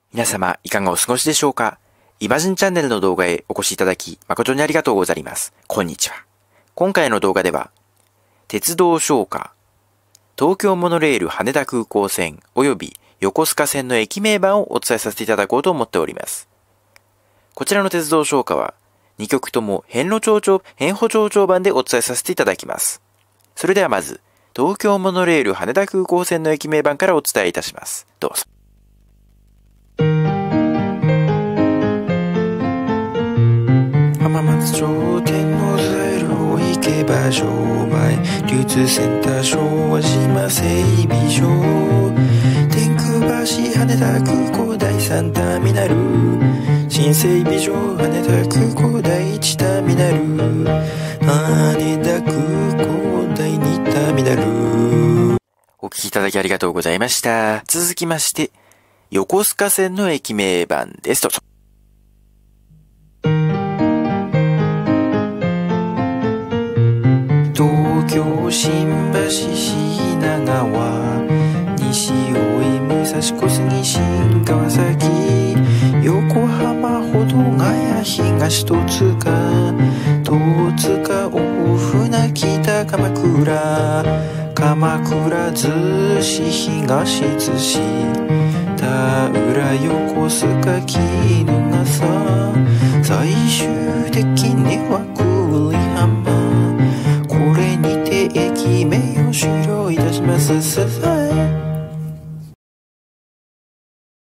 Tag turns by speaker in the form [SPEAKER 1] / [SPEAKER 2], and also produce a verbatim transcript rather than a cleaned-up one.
[SPEAKER 1] 皆様、いかがお過ごしでしょうか？イマジンチャンネルの動画へお越しいただき、誠にありがとうございます。こんにちは。今回の動画では、鉄道唱歌、東京モノレール羽田空港線及び横須賀線の駅名板をお伝えさせていただこうと思っております。こちらの鉄道唱歌は、にきょくとも変路町長、変歩町長版でお伝えさせていただきます。それではまず、東京モノレール羽田空港線の駅名板からお伝えいたします。どうぞ。浜松町天王洲路行けば商売流通センター昭和島整備場天空橋羽田空港第三ターミナル新整備場羽田空港第一ターミナル羽田空港第二ターミナル。お聞きいただきありがとうございました。続きまして横須賀線の駅名板です。どうぞ。東京新橋品川西大井武蔵小杉新川崎横浜保土ヶ谷東戸塚戸塚大船北鎌倉鎌倉逗子東逗子田浦横須賀衣笠最終的には久里浜これにて駅名を終了いたします。